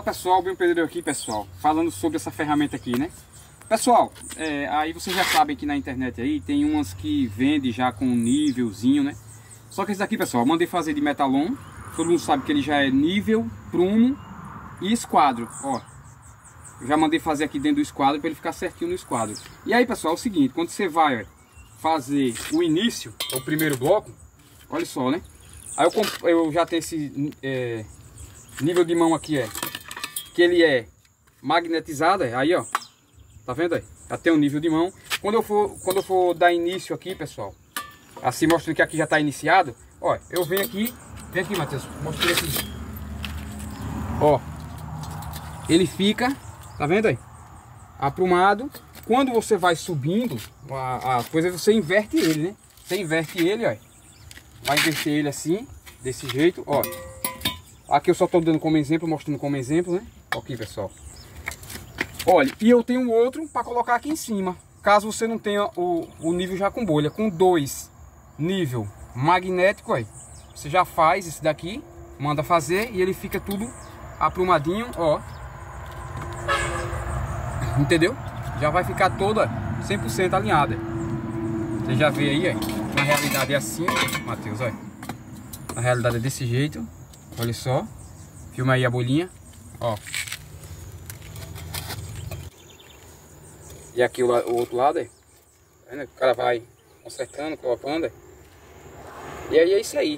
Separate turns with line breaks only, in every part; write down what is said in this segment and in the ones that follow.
Pessoal, bem Pedro aqui, pessoal, falando sobre essa ferramenta aqui, né? Pessoal, aí vocês já sabem que na internet aí tem umas que vende já com um nívelzinho, né? Só que esse daqui, pessoal, eu mandei fazer de metalon. Todo mundo sabe que ele já é nível, prumo e esquadro, ó. Eu já mandei fazer aqui dentro do esquadro para ele ficar certinho no esquadro. E aí, pessoal, é o seguinte, quando você vai fazer o início, o primeiro bloco, olha só, né? Aí eu já tenho esse nível de mão aqui, que ele é magnetizado, aí ó, tá vendo aí? Já tem um nível de mão. Quando eu for dar início aqui, pessoal, assim mostrando que aqui já está iniciado, ó, eu venho aqui, vem aqui, Matheus, mostrei aqui, ó, ele fica, tá vendo aí? Aprumado. Quando você vai subindo a coisa, você inverte ele, né? Você inverte ele, ó, vai inverter ele assim, desse jeito, ó. Aqui eu só estou dando como exemplo, mostrando como exemplo, né? Aqui, pessoal. Olha, e eu tenho outro para colocar aqui em cima. Caso você não tenha o nível já com bolha. Com dois nível magnético, aí, você já faz esse daqui, manda fazer e ele fica tudo aprumadinho, ó. Entendeu? Já vai ficar toda 100% alinhada. Você já vê aí, ó. Na realidade é assim, Matheus, olha. Na realidade é desse jeito. Olha só, filma aí a bolinha, ó. E aqui o outro lado, o cara vai consertando, colocando. E aí é isso aí.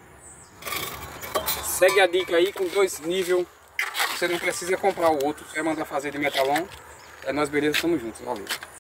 Segue a dica aí, com dois níveis. Você não precisa comprar o outro, você vai mandar fazer de metalon. É nós, beleza, estamos juntos, valeu.